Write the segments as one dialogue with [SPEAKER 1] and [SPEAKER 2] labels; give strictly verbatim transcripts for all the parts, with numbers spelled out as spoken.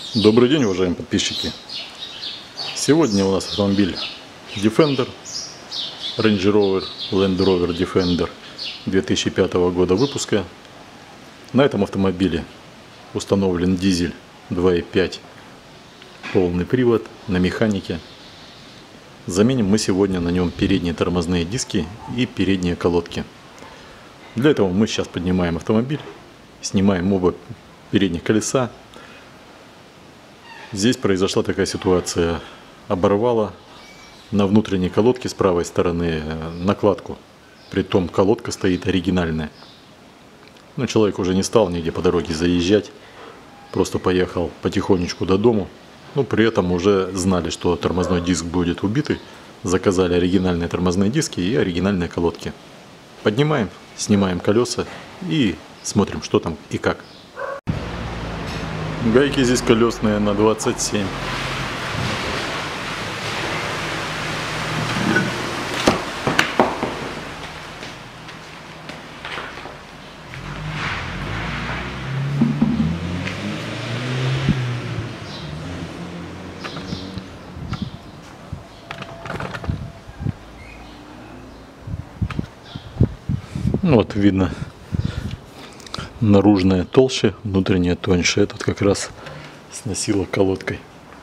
[SPEAKER 1] Добрый день, уважаемые подписчики! Сегодня у нас автомобиль Defender, Range Rover Land Rover Defender две тысячи пятого года выпуска. На этом автомобиле установлен дизель два и пять, полный привод, на механике. Заменим мы сегодня на нем передние тормозные диски и передние колодки. Для этого мы сейчас поднимаем автомобиль, снимаем оба передних колеса. Здесь произошла такая ситуация, оборвала на внутренней колодке с правой стороны накладку, притом колодка стоит оригинальная. Но человек уже не стал нигде по дороге заезжать, просто поехал потихонечку до дому. Но при этом уже знали, что тормозной диск будет убитый, заказали оригинальные тормозные диски и оригинальные колодки. Поднимаем, снимаем колеса и смотрим, что там и как. Гайки здесь колесные на двадцать семь. Вот видно, наружная толще, внутренняя тоньше. Этот как раз сносило колодкой.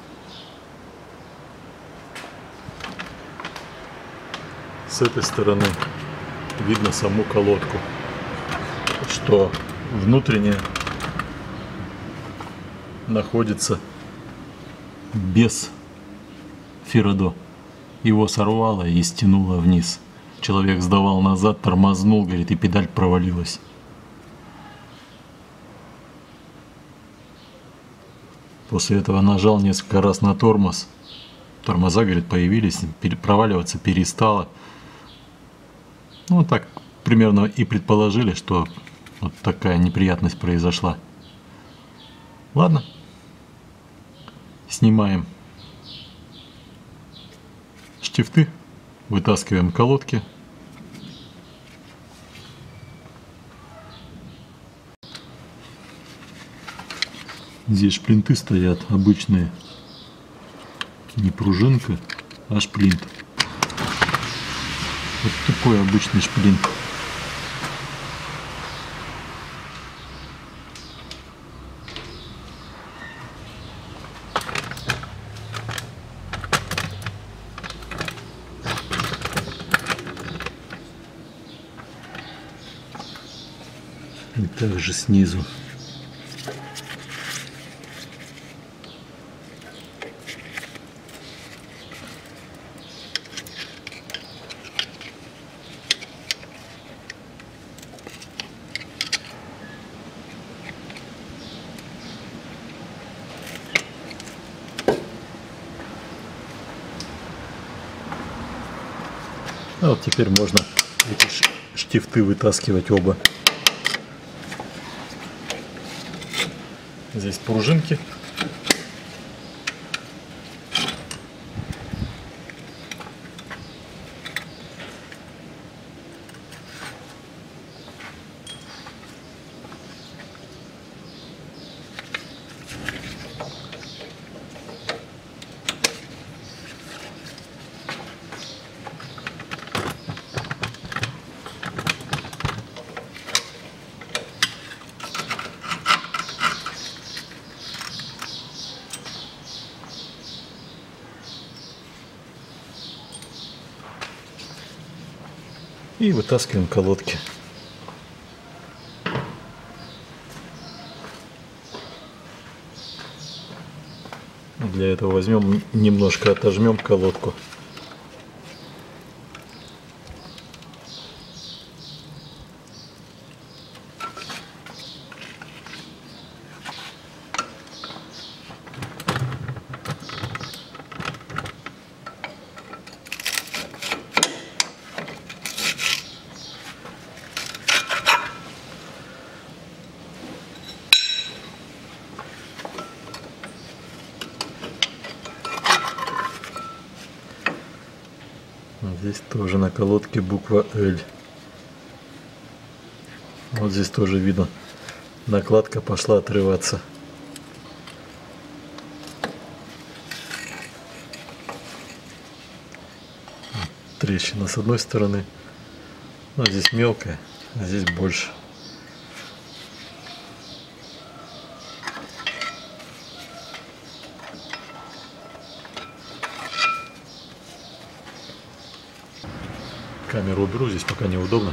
[SPEAKER 1] С этой стороны видно саму колодку, что внутренняя находится без феррадо. Его сорвало и стянуло вниз. Человек сдавал назад, тормознул, говорит, и педаль провалилась. После этого нажал несколько раз на тормоз. Тормоза, говорит, появились, проваливаться перестало. Ну, так примерно и предположили, что вот такая неприятность произошла. Ладно. Снимаем штифты, вытаскиваем колодки. Здесь шплинты стоят обычные, не пружинка, а шплинт. Вот такой обычный шплинт. И также снизу. А вот теперь можно эти штифты вытаскивать оба. Здесь пружинки. И вытаскиваем колодки. Для этого возьмем, немножко отожмем колодку. Здесь тоже на колодке буква L. Вот здесь тоже видно, накладка пошла отрываться. трещина с одной стороны. Но здесь мелкая, а здесь больше. Камеру уберу, здесь пока неудобно.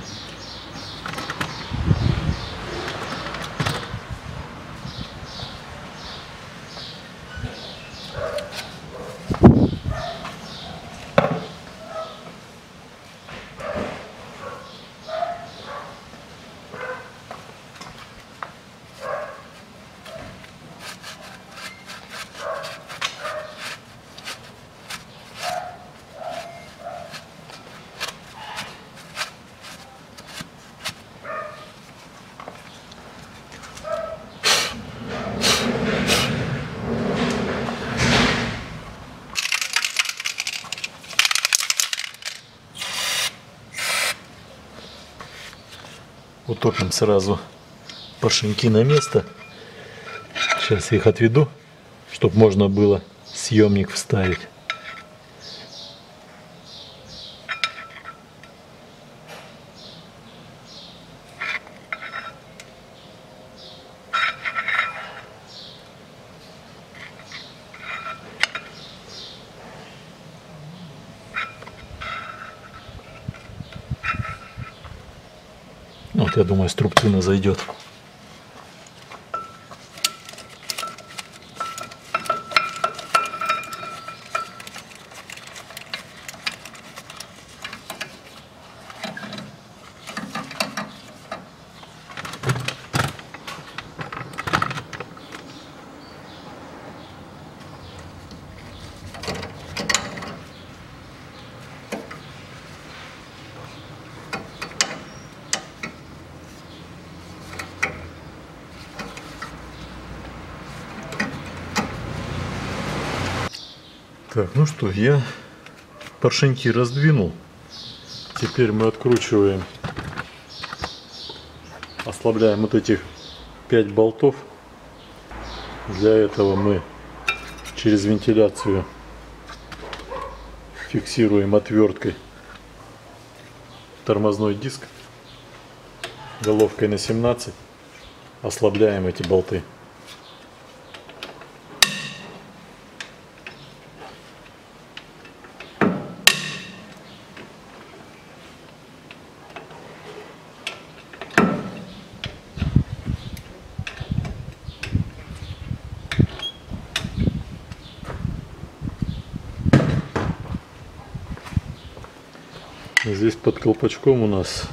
[SPEAKER 1] Утопим сразу поршеньки на место. Сейчас я их отведу, чтобы можно было съемник вставить. Вот, я думаю, струбцина зайдет. Так, ну что, я поршеньки раздвинул. Теперь мы откручиваем, ослабляем вот этих пять болтов. Для этого мы через вентиляцию фиксируем отверткой тормозной диск головкой на семнадцать. Ослабляем эти болты. Здесь под колпачком у нас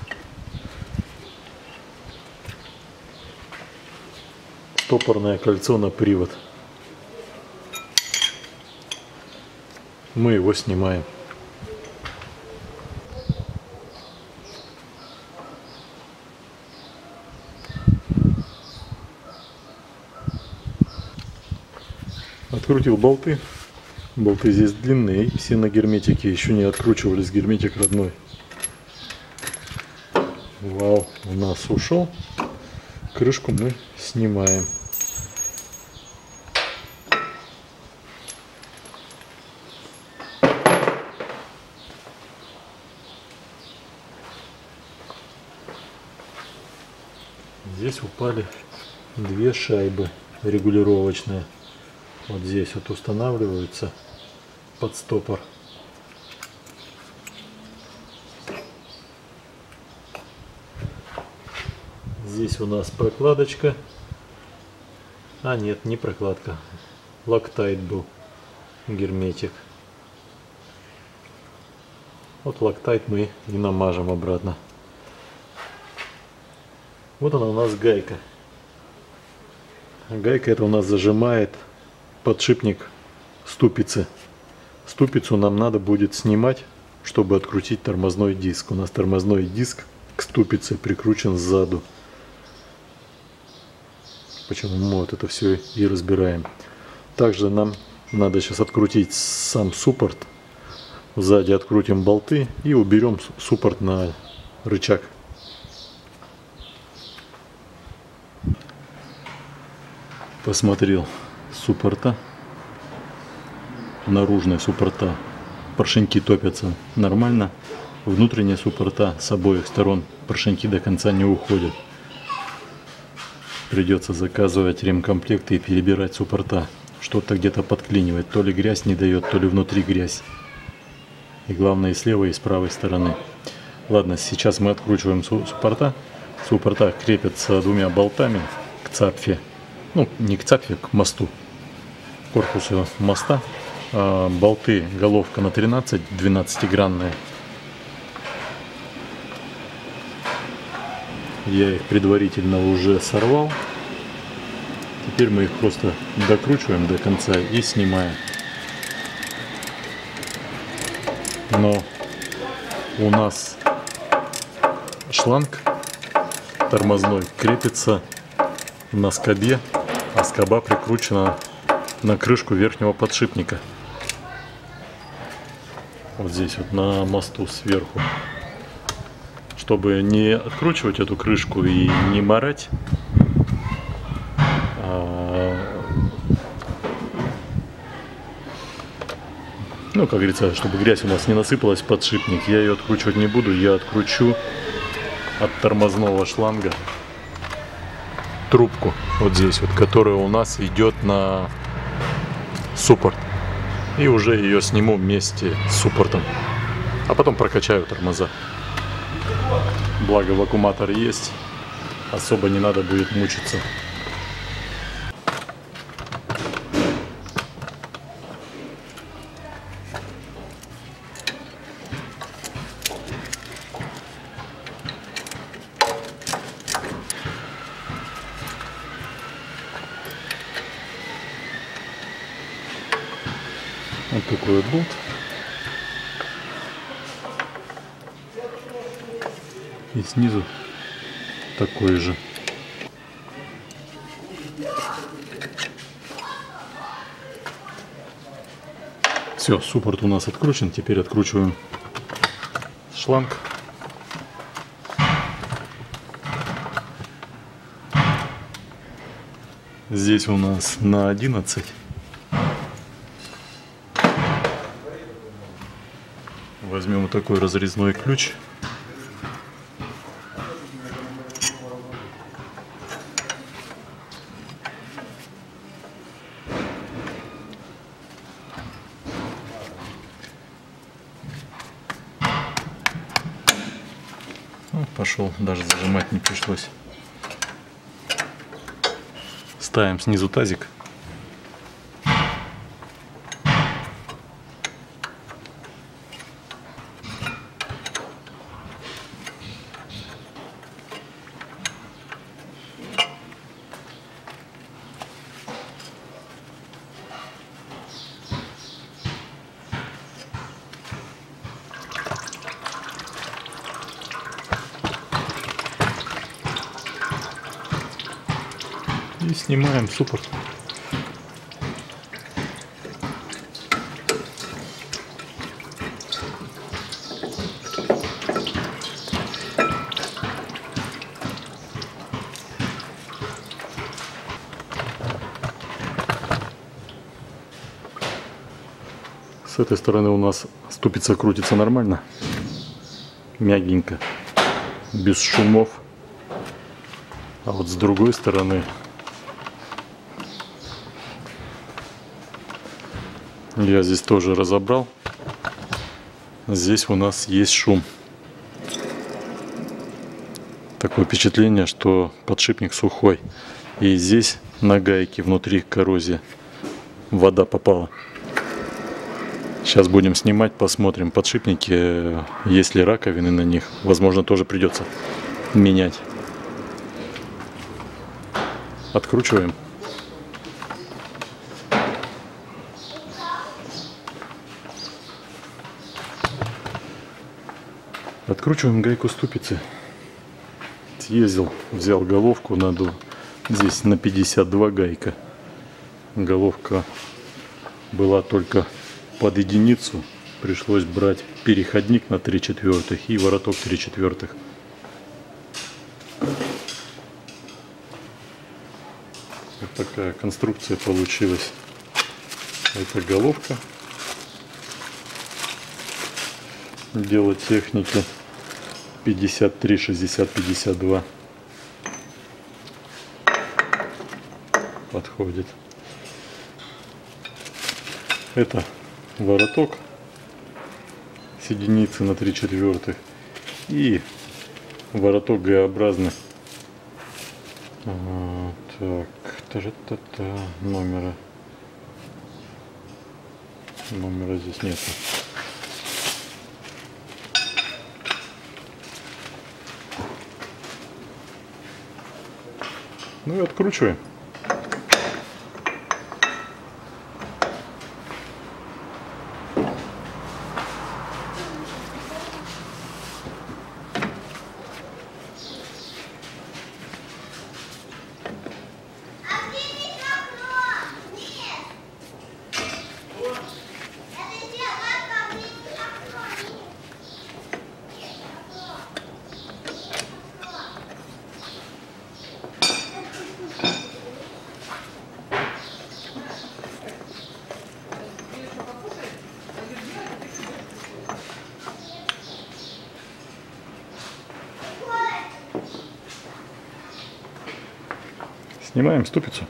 [SPEAKER 1] стопорное кольцо на привод. Мы его снимаем. Открутил болты. Болты здесь длинные, все на герметике, еще не откручивались, герметик родной. Вау, у нас ушел. Крышку мы снимаем. Здесь упали две шайбы регулировочные. Вот здесь вот устанавливаются под стопор. Здесь у нас прокладочка. А нет, не прокладка. Локтайт был. Герметик. Вот локтайт мы и намажем обратно. Вот она у нас гайка. Гайка это у нас зажимает подшипник ступицы. Ступицу нам надо будет снимать, чтобы открутить тормозной диск. У нас тормозной диск к ступице прикручен сзаду. Почему мы вот это все и разбираем. Также нам надо сейчас открутить сам суппорт. Сзади открутим болты и уберем суппорт на рычаг. Посмотрел суппорта. Наружные суппорта. Поршеньки топятся нормально. внутренние суппорта с обоих сторон поршеньки до конца не уходят. Придется заказывать ремкомплекты и перебирать суппорта. Что-то где-то подклинивает. То ли грязь не дает, то ли внутри грязь. И главное, и с левой, и с правой стороны. Ладно, сейчас мы откручиваем суппорта. Суппорта крепятся двумя болтами к цапфе. Ну, не к цапфе, к мосту. К корпусу моста. А, болты, головка на тринадцать, двенадцатигранная. Я их предварительно уже сорвал. Теперь мы их просто докручиваем до конца и снимаем. Но у нас шланг тормозной крепится на скобе, а скоба прикручена на крышку верхнего подшипника. Вот здесь вот на мосту сверху. Чтобы не откручивать эту крышку и не морать, а, ну, как говорится, чтобы грязь у нас не насыпалась в подшипник, я ее откручивать не буду, я откручу от тормозного шланга трубку, вот здесь вот, которая у нас идет на суппорт, и уже ее сниму вместе с суппортом, а потом прокачаю тормоза. Благо вакууматор есть, особо не надо будет мучиться. Вот такой вот болт. И снизу такой же. Все, суппорт у нас откручен. Теперь откручиваем шланг. Здесь у нас на одиннадцать. Возьмем вот такой разрезной ключ. Пошел, даже зажимать не пришлось. Ставим снизу тазик. И снимаем суппорт. С этой стороны у нас ступица крутится нормально, мягенько, без шумов. А вот с другой стороны я здесь тоже разобрал. Здесь у нас есть шум. Такое впечатление, что подшипник сухой. И здесь на гайке внутри коррозия. Вода попала. Сейчас будем снимать, посмотрим подшипники, есть ли раковины на них. Возможно, тоже придется менять. Откручиваем. Откручиваем гайку ступицы. Съездил, взял головку, надо здесь на пятьдесят два гайка. Головка была только под единицу. Пришлось брать переходник на три четвертых и вороток три четвертых. Вот такая конструкция получилась. Это головка. Дело техники пятьдесят три шестьдесят пятьдесят два. Подходит. Это вороток с единицы на три четвертых и вороток Г-образный. А, так, та-та-та, номера. Номера здесь нет. Ну и откручиваем. Снимаем ступицу.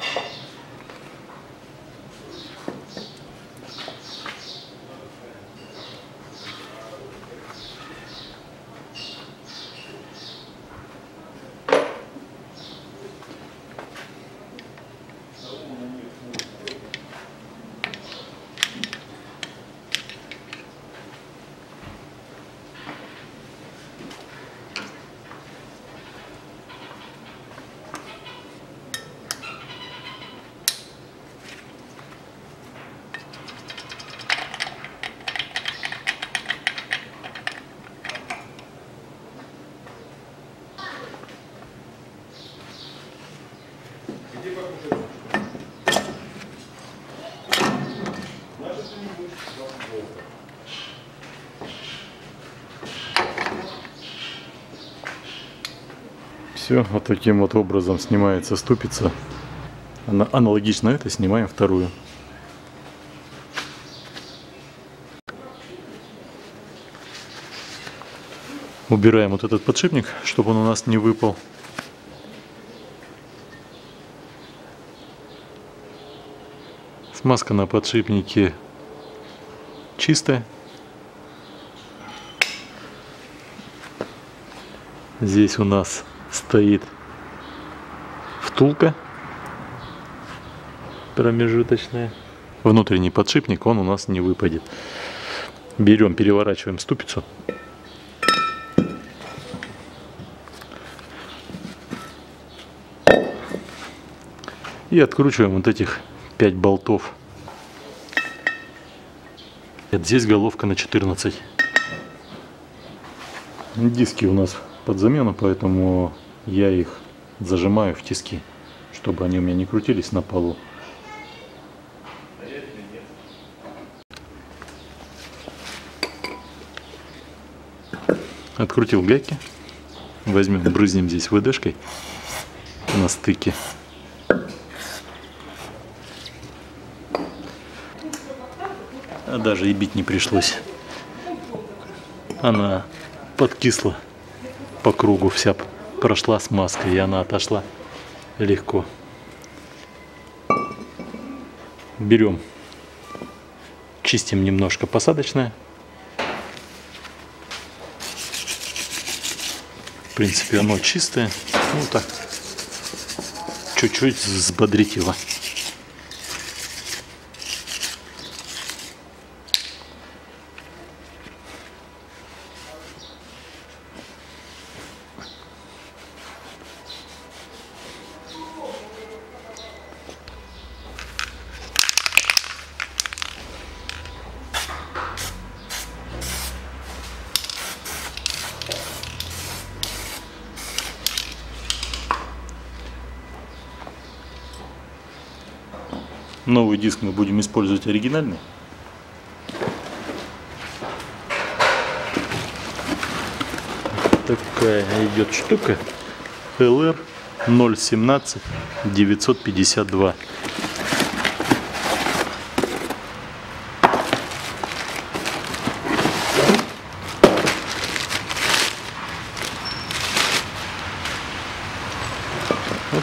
[SPEAKER 1] Все, вот таким вот образом снимается ступица. Аналогично это снимаем вторую. Убираем вот этот подшипник, чтобы он у нас не выпал. Смазка на подшипнике чистая. Здесь у нас стоит втулка промежуточная. Внутренний подшипник, он у нас не выпадет. Берем, переворачиваем ступицу. И откручиваем вот этих пять болтов. Здесь головка на четырнадцать. Диски у нас под замену, поэтому я их зажимаю в тиски, чтобы они у меня не крутились на полу. Открутил гайки. Возьмем, брызнем здесь ВДшкой на стыке. А даже и бить не пришлось. Она подкисла по кругу, вся прошла смазка, и она отошла легко. Берем, чистим немножко посадочное. В принципе, оно чистое. Ну так, чуть-чуть взбодрить его. Новый диск мы будем использовать оригинальный. Такая идет штука. эл эр ноль семнадцать девятьсот пятьдесят два.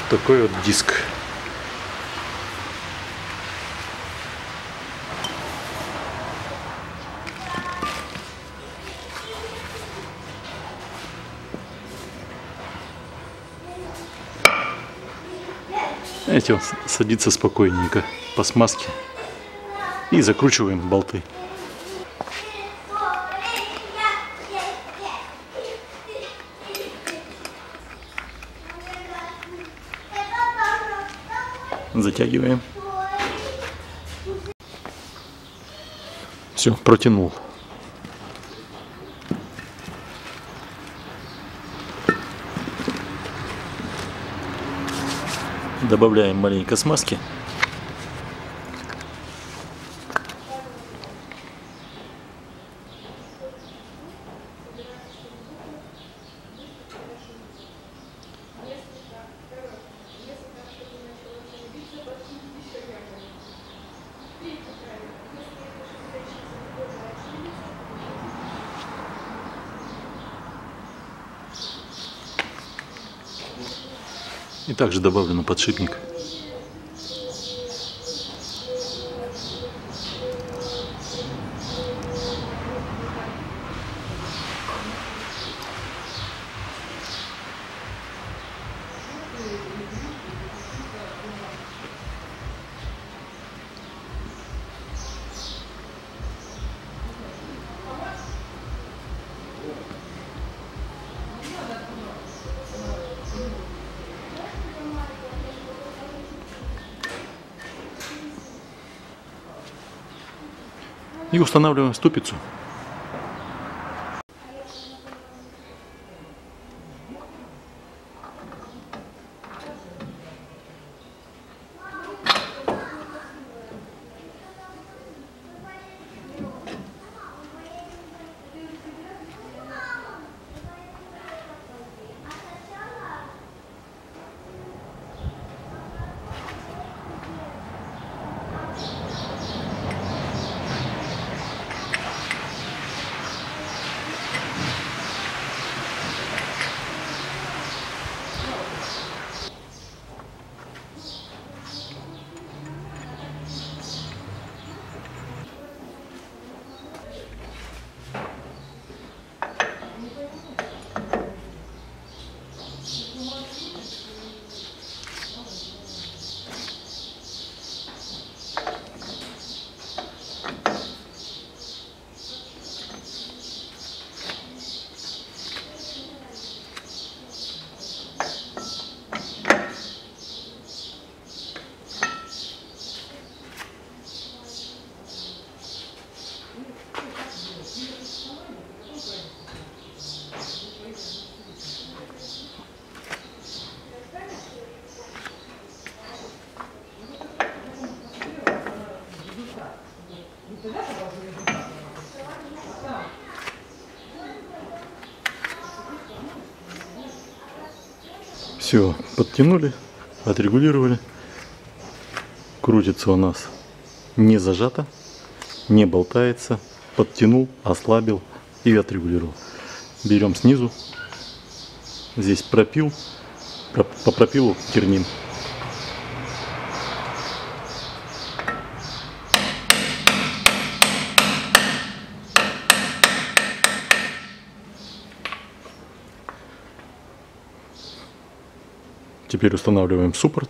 [SPEAKER 1] такой вот диск. Эти вот садится спокойненько по смазке и закручиваем болты. Затягиваем. Все, протянул. Добавляем маленько смазки. И также добавлю подшипник. И устанавливаем ступицу. Все, подтянули, отрегулировали. Крутится у нас не зажато, не болтается. Подтянул, ослабил и отрегулировал. Берем снизу. Здесь пропил, по пропилу тернин. Теперь устанавливаем суппорт.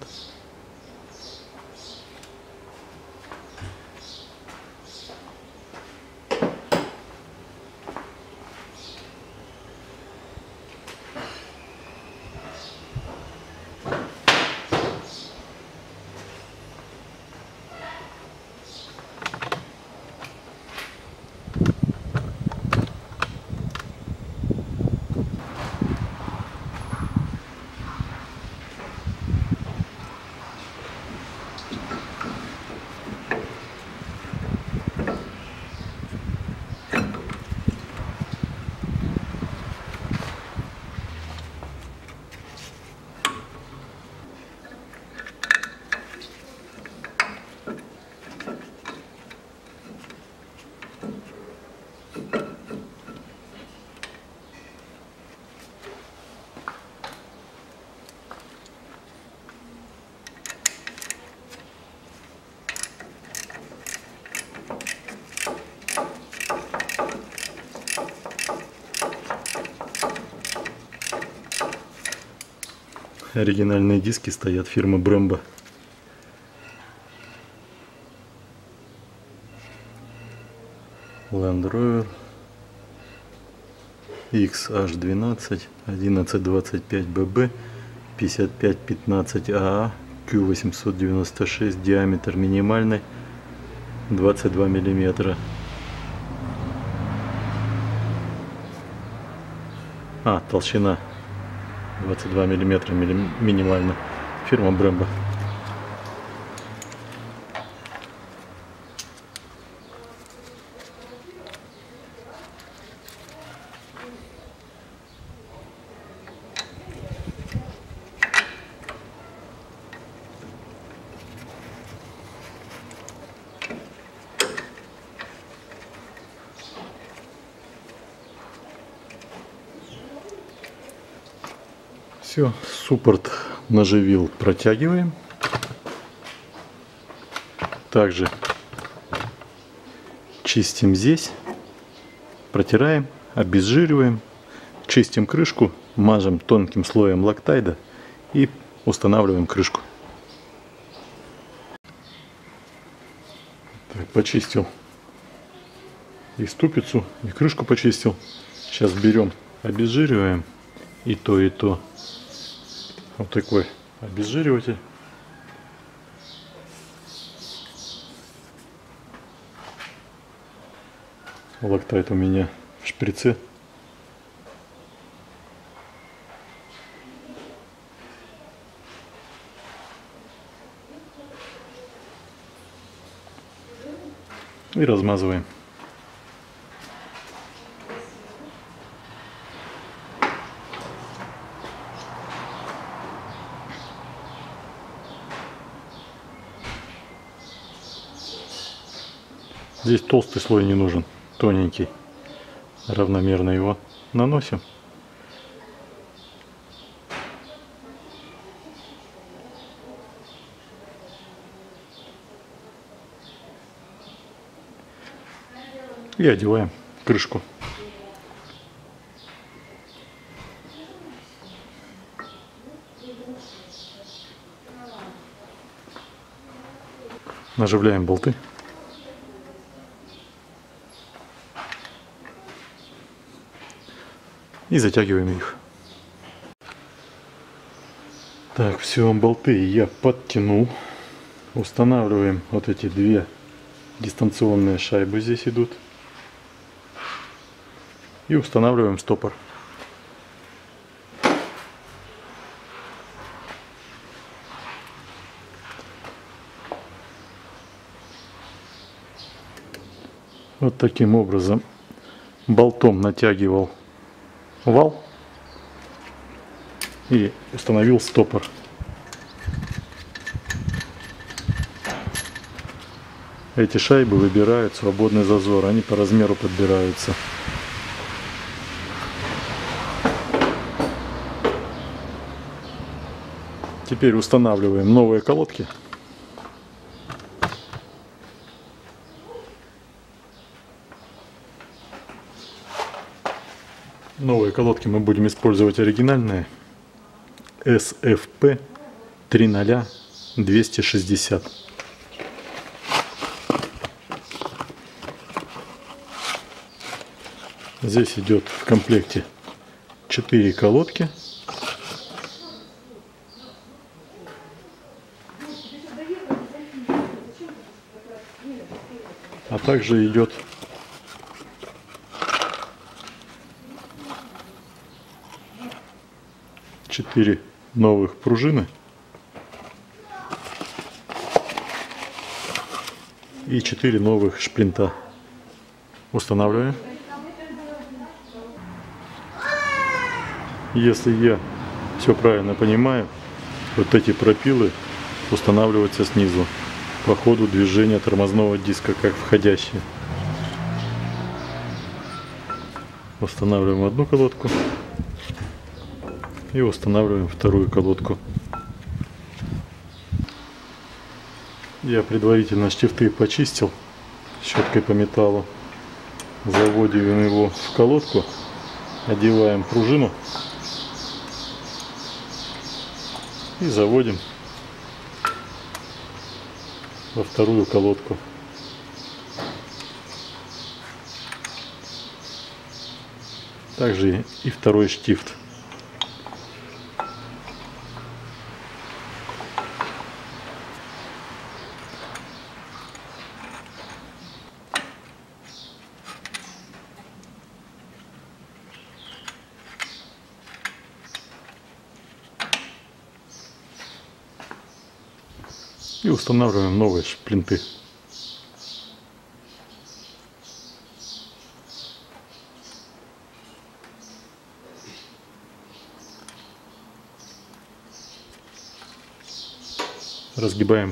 [SPEAKER 1] Оригинальные диски стоят фирмы Brembo. Land Rover икс аш двенадцать одиннадцать двадцать пять бэ бэ пятьдесят пять пятнадцать а а кью восемьсот девяносто шесть, диаметр минимальный двадцать два миллиметра. А, толщина двадцать два миллиметра минимально. Фирма Brembo. Все, суппорт наживил, протягиваем. Также чистим здесь, протираем, обезжириваем, чистим крышку, мажем тонким слоем лактайда и устанавливаем крышку. Так, почистил и ступицу, и крышку почистил. Сейчас берем, обезжириваем и то, и то. Вот такой обезжириватель. Лактайд у меня в шприце. И размазываем. Здесь толстый слой не нужен, тоненький. Равномерно его наносим. И одеваем крышку. Наживляем болты. И затягиваем их. Так, все, болты я подтянул. Устанавливаем вот эти две дистанционные шайбы, здесь идут. И устанавливаем стопор. Вот таким образом болтом натягивал вал и установил стопор. Эти шайбы выбирают свободный зазор, они по размеру подбираются. Теперь устанавливаем новые колодки. Новые колодки мы будем использовать оригинальные эс эф пи три ноль двести шестьдесят. Здесь идет в комплекте четыре колодки. А также идет четыре новых пружины и четыре новых шплинта. Устанавливаем. Если я все правильно понимаю, вот эти пропилы устанавливаются снизу по ходу движения тормозного диска, как входящие. Устанавливаем одну колодку и устанавливаем вторую колодку. Я предварительно штифты почистил щеткой по металлу. Заводим его в колодку, одеваем пружину И заводим во вторую колодку. Также и второй штифт. И устанавливаем новые шплинты. Разгибаем.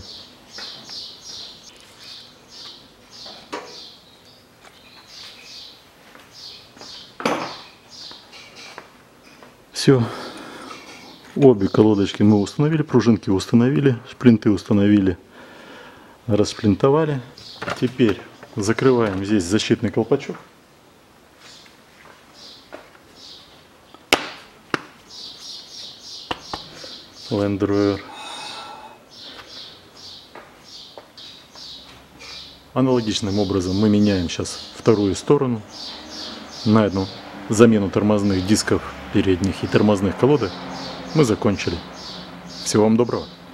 [SPEAKER 1] Все. Обе колодочки мы установили, пружинки установили, шплинты установили, расшплинтовали. Теперь закрываем здесь защитный колпачок. Land Rover. Аналогичным образом мы меняем сейчас вторую сторону на одну замену тормозных дисков передних и тормозных колодок. Мы закончили. Всего вам доброго.